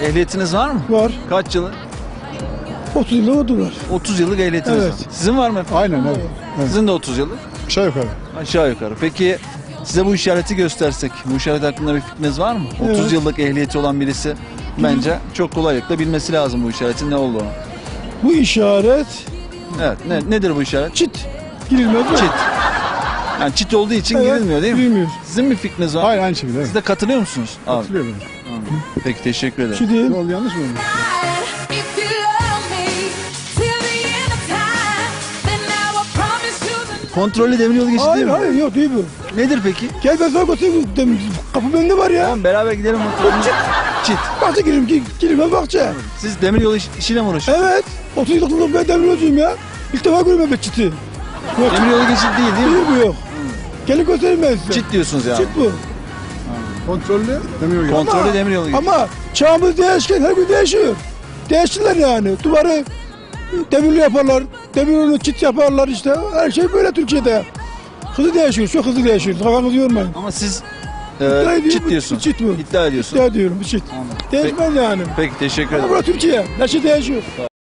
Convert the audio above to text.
Ehliyetiniz var mı? Var. Kaç yılı? 30 yıllık oldu var. 30 yıllık ehliyetiniz Evet. var. Sizin var mı efendim? Aynen evet. Evet. Sizin de 30 yıllık. Aşağı yukarı. Aşağı yukarı. Peki size bu işareti göstersek, bu işaret hakkında bir fikriniz var mı? 30 Evet. yıllık ehliyeti olan birisi bence çok kolaylıkla bilmesi lazım bu işaretin ne olduğunu. Bu işaret Evet. Nedir bu işaret? çit. Girilmez mi? Çit. Yani çit olduğu için Evet, girilmiyor değil mi? girilmiyor. Sizin bir fikriniz var mı? Hayır aynı şekilde. Evet. Siz de katılıyor musunuz? Abi. Katılıyorum. Peki teşekkür ederim. Çit değil. Ne oldu yanlış mı oldu? If you love me till the end of time, then I will promise you the Kontrollü demiryolu geçidi değil Hayır mi? hayır yok değil bu. Nedir peki? Gel ben sana götüreyim. Kapı bende var ya. Tamam beraber gidelim kontrollü. Çit. Bahçe girelim, girelim bahçe. Siz demiryolu işiyle mi uğraşıyorsunuz? Evet. 30 yıllık ben demiriyocuyum ya. İlk defa görüyorum ben çiti. Yok. Demiryolu geçidi değil mi? Değil bu yok. Gelin göstereyim ben size. Çit diyorsunuz yani. Çit bu. Kontrollü demiyor. Kontrollü demiryolu geçidi. Ama çağımız değişken her gün değişiyor. Değiştiler yani. Duvarı demirli yaparlar. Demiryolu çit yaparlar işte. Her şey böyle Türkiye'de. Hızlı değişiyor. Çok hızlı değişiyor. Kafanızı yormayın. Ama siz İddia ediyorum, çit diyorsun. çit bu. İddia ediyorsun. İddia ediyorum bu çit. Anladım. Değişmez yani. Peki teşekkür Ama ederim. burası Türkiye. Her şey değişiyor.